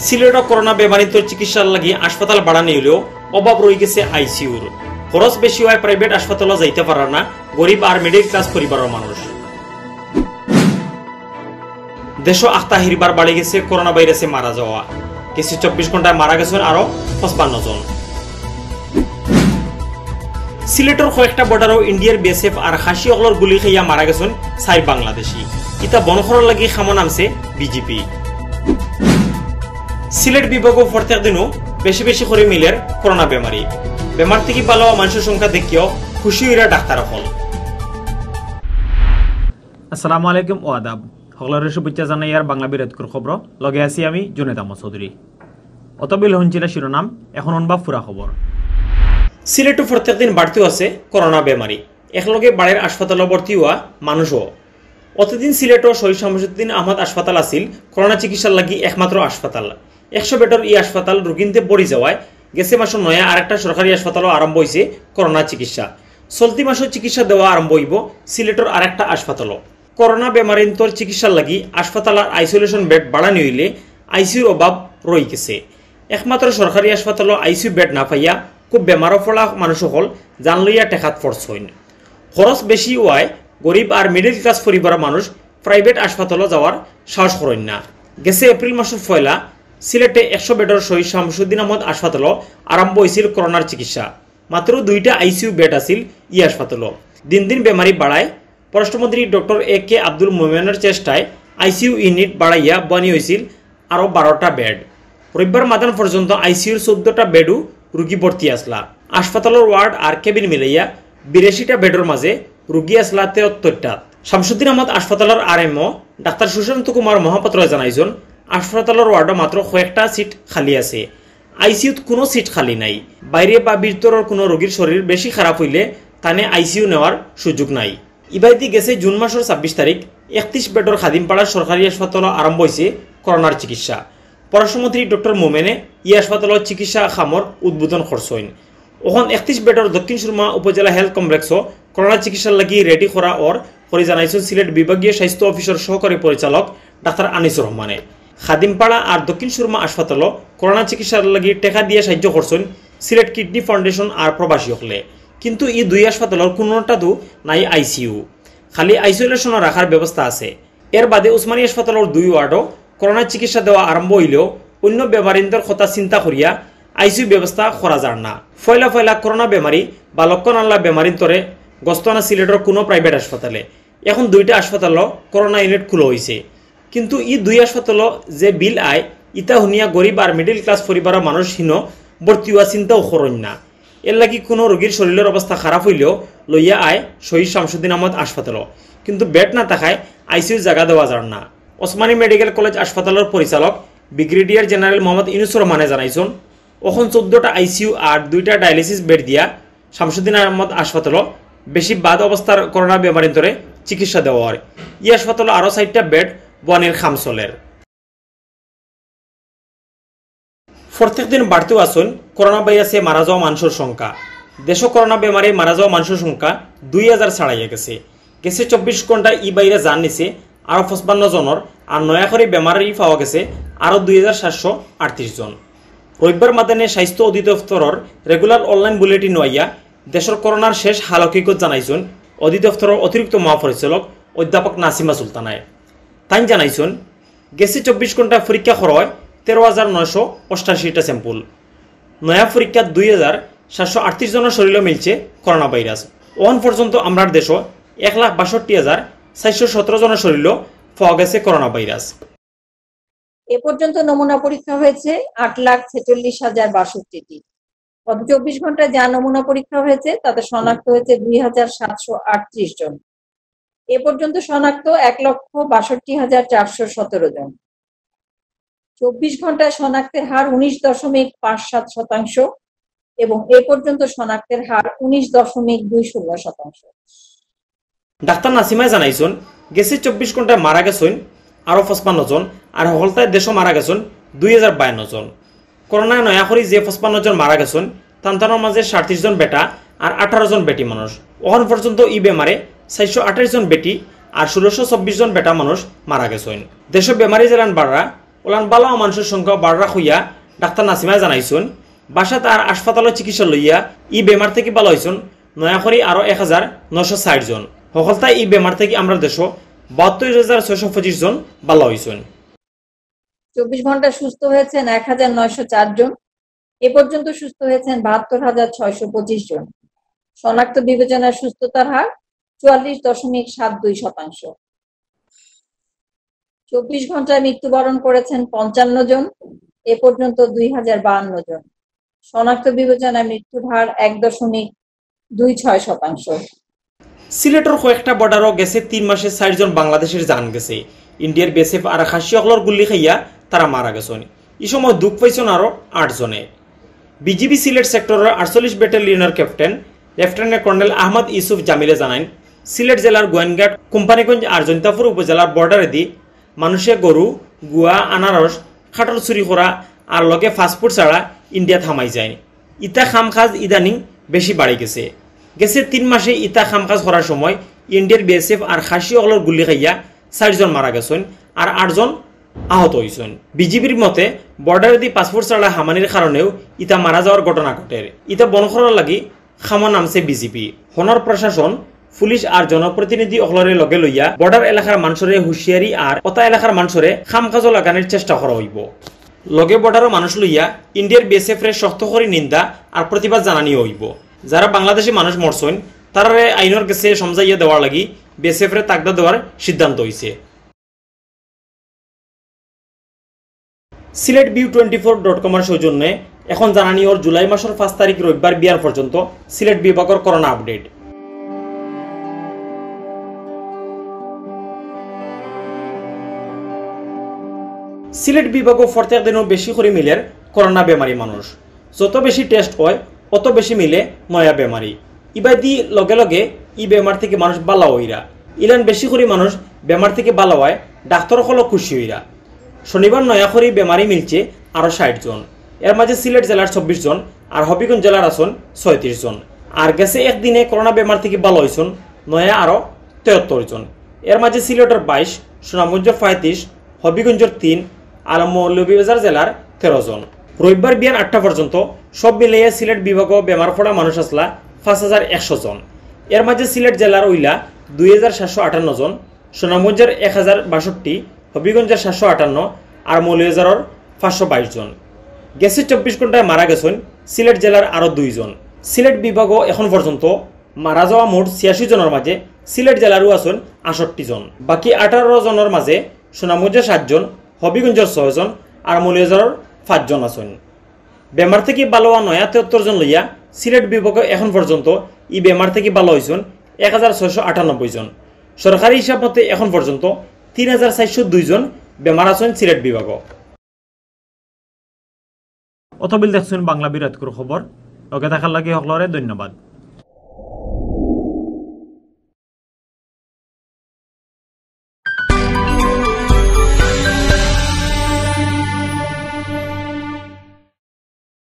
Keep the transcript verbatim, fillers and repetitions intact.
সিলেটে করোনা বেমারিত চিকিৎসার লাগি হাসপাতাল বাড়ানি হলেও অভাব রয়ে গেছে আইসিইউর। খরচ বেশি হয় প্রাইভেট হাসপাতালে যাইতে পারে না গরিব আর মিডল ক্লাস পরিবারের মানুষ। দেশ আখতা হিরবার বাড়ি গেছে করোনা ভাইরাসে মারা যাওয়া। কিছু চব্বিশ ঘন্টায় মারা গেছেন আরো পঁচপান্ন জন। সিলেটের কয়েকটা বর্ডারও ইন্ডিয়ার বিএসএফ আর খাসি অগলর গুলি খাইয়া মারা গেছেন চার বাংলাদেশি। ইতা বনখরের লাগি খামো নামছে বিজেপি। সিলেট বিভাগও প্রত্যেক দিনও বেশি বেশি করে মিলের করোনা বেমারি। বেমার থেকে পালো মানুষের সংখ্যা দেখিও খুশি হইরা ডাক্তার হল। আসসালামু আলাইকুম ও আদাব। সকলের শুভেচ্ছা জানাই আর বাংলা বিরাটকর খবর লগে আছি আমি জুনেদ আহমদ চৌধুরী। অতবিল হঞ্চিলা শিরোনাম এখন অনবা ফুরা খবর। সিলেটও প্রত্যেক দিন বাড়তেও আছে করোনা বেমারি। একলগে বাড়ির হাসপাতালে ভর্তি হওয়া মানুষও। অতদিন সিলেটও শহীদ শামসুদ্দিন আহমদ হাসপাতাল আছিল করোনা চিকিৎসার লাগি একমাত্র হাসপাতাল। একশো বেডর এই হাসপাতাল রোগীতে পড়ি যাওয়ায় গেছে মাসের নয়া আরেকটা সরকারি হাসপাতালও আরম্ভ হয়েছে করোনা চিকিৎসা। চলতি মাসের চিকিৎসা দেওয়া আরম্ভ হইব সিলেটের আরেকটা হাসপাতালও। করোনা বেমারিন্তর চিকিৎসার লাগি হাসপাতালের আইসোলেশন বেড বাড়ানি হইলে আইসিউর অভাব রয়ে গেছে। একমাত্র সরকারি হাসপাতালও আইসিউ বেড না পাইয়া খুব বেমারও ফলা মানুষ সকল জান লইয়া টেকাত ফরস হইন। খরচ বেশি হওয়ায় গরিব আর মিডল ক্লাস পরিবারের মানুষ প্রাইভেট হাসপাতালে যাওয়ার সাহস করেন না। গেছে এপ্রিল মাসের পয়লা সিলেটে একশো বেডর শহীদ শামসুদ্দিন আহমদ হাসপাতালও আরম্ভ হয়েছিল করোনার চিকিৎসা। মাত্র দুইটা আইসিইউ বেড আছিল ই হাসপাতালও। দিন দিন বেমারি বাড়ায় পররাষ্ট্রমন্ত্রী ডক্টর এ কে আব্দুল মোমেনের চেষ্টায় আইসিইউ ইউনিট বাড়াইয়া বানি হয়েছিল আরও বারোটা বেড। রবিবার মাদান পর্যন্ত আইসিইউর চোদ্দটা বেডও রোগী ভর্তি আসলা। হাসপাতালের ওয়ার্ড আর কেবিন মিলাইয়া বিরাশিটা বেডের মাঝে রোগী আসলা তেহত্তরটা। শামসুদ্দিন আহমদ হাসপাতালের R MO doctor Sushanta Kumar Mohapatra জানাইছেন হাসপাতালের ওয়ার্ডে মাত্র কয়েকটা সিট খালি আছে। আইসিইউত কোনো সিট খালি নাই। বাইরে বা ভিতরের কোনো রোগীর শরীর বেশি খারাপ হইলে তানে আইসিইউ নেওয়ার সুযোগ নাই। ইবাইদি গেছে জুন মাসের ছাব্বিশ তারিখ একত্রিশ বেডর খাদিমপাড়ার সরকারি হাসপাতাল আরম্ভ হয়েছে করোনার চিকিৎসা। পররাষ্ট্রমন্ত্রী ডক্টর মোমেনে ই হাসপাতালের চিকিৎসা খামর উদ্বোধন করছেন। ওখান একত্রিশ বেডর দক্ষিণ সুরমা উপজেলা হেলথ কমপ্লেক্সও করোনা চিকিৎসার লাগি রেডি করা ওর করে জানাইছেন সিলেট বিভাগীয় স্বাস্থ্য অফিসের সহকারী পরিচালক ডাক্তার আনিসুর রহমানে। খাদিমপাড়া আর দক্ষিণ সুরমা হাসপাতালও করোনা চিকিৎসার লাগি টেকা দিয়ে সাহায্য করছেন সিলেট কিডনি ফাউন্ডেশন আর প্রবাসী হকলে। কিন্তু এই দুই হাসপাতালের কোনোটাতো নাই আইসিইউ, খালি আইসোলেশনে রাখার ব্যবস্থা আছে। এর বাদে উসমানী হাসপাতালের দুই ওয়ার্ডও করোনা চিকিৎসা দেওয়া আরম্ভ হইলেও অন্য বেমারিদের কথা চিন্তা করিয়া আইসিইউ ব্যবস্থা করা যায় না। ফয়লা ফয়লা করোনা বেমারি বা লক্ষণ আল্লাহ বেমারিন্তরে গস্তনা সিলেটের কোনো প্রাইভেট হাসপাতালে। এখন দুইটা হাসপাতালও করোনা ইউনিট খুলে হয়েছে। কিন্তু ই দুই হাসপাতালও যে বিল আয় ইতা শুনিয়া গরিব আর মিডল ক্লাস পরিবারের মানুষ হীন ভর্তি হওয়া চিন্তাও করেন না। এর লাগি কোনো রোগীর শরীরের অবস্থা খারাপ হইলেও লইয়া আয় শহীদ শামসুদ্দিন আহমদ হাসপাতালও। কিন্তু বেড না থাকায় আইসিইউ জায়গা দেওয়া যায় না। ওসমানী মেডিকেল কলেজ হাসপাতালের পরিচালক ব্রিগেডিয়ার জেনারেল মোহাম্মদ ইউনুসুর রহমানে জানাইছেন ওখান চোদ্দটা আইসিইউ আর দুইটা ডায়ালিসিস বেড দিয়া শামসুদ্দিন আহমদ হাসপাতালও বেশি বাদ অবস্থার করোনা বেমারিন্তরে চিকিৎসা দেওয়া হয়। ই হাসপাতালে আরও চারটা বেড বনের খামচলের। প্রত্যেক দিন বাড়তেও আসুন করোনা ভাইরাসে মারা যাওয়া মানুষের সংখ্যা। দেশ করোনা বেমারে মারা যাওয়া মানুষের সংখ্যা দুই হাজার ছাড়াইয়া গেছে। গেছে চব্বিশ ঘন্টা ই ভাইরাস জান নিছে আরও পঁচপান্ন জনের আর নয়া করে বেমারি পাওয়া গেছে আরও দুই হাজার সাতশো আটত্রিশ জন। রবিবার মাদানে স্বাস্থ্য অধিদপ্তরের রেগুলার অনলাইন বুলেটিন আইয়া দেশের করোনার শেষ হাল হকিকত জানাইছেন অধিদপ্তরের অতিরিক্ত মহাপরিচালক অধ্যাপক নাসিমা সুলতানায়। তাই জানাইছেন গেছে চব্বিশ ঘন্টা পরীক্ষা করা হয় তেরো হাজার নয়শো অষ্টাশিটা স্যাম্পুল। নয়া পরীক্ষা দুই হাজার সাতশো আটত্রিশ জনের শরীরে মিলছে করোনা ভাইরাস। ওখান পর্যন্ত আমরা দেশ এক লাখ বাষট্টি হাজার চারশো সতেরো জনের শরীরে পাওয়া গেছে করোনা ভাইরাস। এ পর্যন্ত নমুনা পরীক্ষা হয়েছে আট লাখ ছেচল্লিশ হাজার বাষট্টিটি। গত চব্বিশ ঘন্টায় যা নমুনা পরীক্ষা হয়েছে তাতে শনাক্ত হয়েছে দুই হাজার সাতশো আটত্রিশ জন। এ পর্যন্ত শনাক্ত এক লক্ষ বাষট্টি হাজার চারশো সতেরো জন। চব্বিশ ঘন্টায় শনাক্তের হার উনিশ দশমিক পাঁচ সাত শতাংশ এবং এ পর্যন্ত শনাক্তের হার উনিশ দশমিক দুই ষোলো শতাংশ। ডাক্তার নাসিমায় জানাইছেন গেছে চব্বিশ ঘন্টায় মারা গেছেন আরও পঁচপান্ন জন আর হলতায় দেশও মারা গেছেন দুই হাজার বায়ান্ন জন। করোনায় নয়া করে যে পঁচপান্ন জন মারা গেছেন তান্তানোর মাঝে সাঁত্রিশ জন বেটা আর আঠারো জন বেটি মানুষ। ওখান পর্যন্ত ই বেমারে চারশো আঠাশ জন বেটি আর ষোলোশো চব্বিশ জন বেটা মানুষ মারা গেছেন। দেশ বেমারি জেলান বাড়া ওলান বালা মানুষের সংখ্যা বাড়রা হইয়া ডাক্তার নাসিমা জানাইছুন বাসা তার হাসপাতালের চিকিৎসা লইয়া ই বেমার থেকে ভালো হয়েছুন নয়া করে আরো এক হাজার নশো ষাট জন সকলতা ই বেমার থেকে আমরা দেশ বাহাত্তর হাজার ছয়শ পঁচিশ জন ভালো হয়েছুন। চব্বিশ ঘন্টা সুস্থ হয়েছেন এক হাজার নয়শো চার জন। এ পর্যন্ত সুস্থ হয়েছেন বাহাত্তর হাজার ছয়শ পঁচিশ জন। শনাক্ত বিবেচনার সুস্থতার হার চুয়াল্লিশ দশমিক সাত দুই শতাংশ। চব্বিশ ঘন্টায় মৃত্যুবরণ করেছেন পঞ্চান্ন জন। এ পর্যন্ত দুই হাজার বাহান্ন জন। শনাক্ত বিবেচনায় মৃত্যুর হার এক দশমিক দুই ছয় শতাংশ। সিলেটের কয়েকটা বর্ডারও গেছে তিন মাসে ষাট জন বাংলাদেশের জান গেছে। ইন্ডিয়ার বিএসএফ আর খাসি অকলর গুল্লি খাইয়া তারা মারা গেছেন। এই সময় দুঃখ পাইছেন আরো আট জনে। বিজিবি সিলেট সেক্টরের আটচল্লিশ ব্যাটালিয়নের captain lieutenant colonel Ahmed Yusuf জামিলে জানান সিলেট জেলার গোয়েনঘাট কোম্পানিগঞ্জ আর জৈন্তাপুর উপজেলার বর্ডারে দি মানুষে গরু গুয়া আনারস খাটল চুরি করা আর লগে ফাস্টফুড ছাড়া ইন্ডিয়া থামাই যায়। ইতা খামখাজ ইদানিং বেশি বাড়ি গেছে। গেছে তিন মাসে ইতা খামকাজ করার সময় ইন্ডিয়ার বিএসএফ আর খাসি অকলর গুলি খাইয়া চারজন মারা গেছেন আর আটজন আহত হয়েছেন। বিজিবির মতে বর্ডারে দি পাসপোর্ট ছাড়া হামানির কারণেও ইতা মারা যাওয়ার ঘটনা ঘটে। ইতা বন করার লাগি খামা নামছে বিজিবি। হনর প্রশাসন পুলিশ আর জনপ্রতিনিধি অকলরে লগে লইয়া বর্ডার এলাকার মানুষরে হুঁশিয়ারি আর ওতা এলাকার মানুষরে খামকাজ লাগানোর চেষ্টা করা হইব। লগে বর্ডারের মানুষ লইয়া ইন্ডিয়ার বিএসএফ রে শক্ত করে নিন্দা আর প্রতিবাদ জানানি হইব। যারা বাংলাদেশি মানুষ মরছেন তারারে আইনের কাছে সমঝাইয়া দেওয়ার লাগি বিএসএফ রে তাগদা দেওয়ার সিদ্ধান্ত হয়েছে। Sylhet view twenty four dot কমের সৌজন্যে এখন জানানি ওর জুলাই মাসের পাঁচ তারিখ রবিবার বিয়ার পর্যন্ত সিলেট বিভাগের করোনা আপডেট। সিলেট বিভাগও প্রত্যেক দিনও বেশি করে মিলের করোনা বেমারি মানুষ। যত বেশি টেস্ট হয় অত বেশি মিলে নয়া বেমারি। ইবাদি লগে লগে ই বেমার থেকে মানুষ বালা হইরা ইলান বেশি করে মানুষ বেমার থেকে বালা হয় ডাক্তার হলো খুশি হইরা। শনিবার নয়া করে বেমারি মিলছে আরো ষাট জন। এর মাঝে সিলেট জেলার চব্বিশ জন আর হবিগঞ্জ জেলার আছেন ছয়ত্রিশ জন। আর গেছে একদিনে করোনা বেমার থেকে ভালো হয়েছেন নয়া আরো তেহত্তর জন। এর মাঝে সিলেটের বাইশ, সুনামগঞ্জের পঁয়ত্রিশ, হবিগঞ্জের তিন আর মৌলভীবাজার জেলার তেরো জন। রবিবার বিয়ান আটটা পর্যন্ত সব মিলিয়ে সিলেট বিভাগ বেমার পড়া মানুষ আসলা পাঁচ হাজার একশো জন। এর মাঝে সিলেট জেলার ওইলা দুই হাজার সাতশো আটান্ন জন, সুনামগঞ্জের এক হাজার বাষট্টি, হবিগঞ্জের সাতশো আটান্ন আর মৌলভীবাজারের পাঁচশো বাইশ জন। গেছে চব্বিশ ঘন্টায় মারা গেছেন সিলেট জেলার আরো দুই জন। সিলেট বিভাগও এখন পর্যন্ত মারা যাওয়া মোট ছিয়াশি জনের মাঝে সিলেট জেলারও আছেন আষট্টি জন। বাকি আঠারো জনের মাঝে সুনামগঞ্জের সাতজন, হবিগঞ্জের ছয় জন আর মৌলভীবাজারের পাঁচজন আছেন। বেমার থেকে ভালো হওয়া নয়া তেহত্তর জন লইয়া সিলেট বিভাগে এখন পর্যন্ত ই বেমার থেকে ভালো হয়েছেন এক হাজার ছয়শো আটানব্বই জন। সরকারি হিসাব মতে এখন পর্যন্ত তিন হাজার চারশো দুই জন বেমার আছেন সিলেট বিভাগ। অতবিল দেখছেন বাংলা বিরাটকুর খবর। লগে থাকার লাগে সকলরে ধন্যবাদ।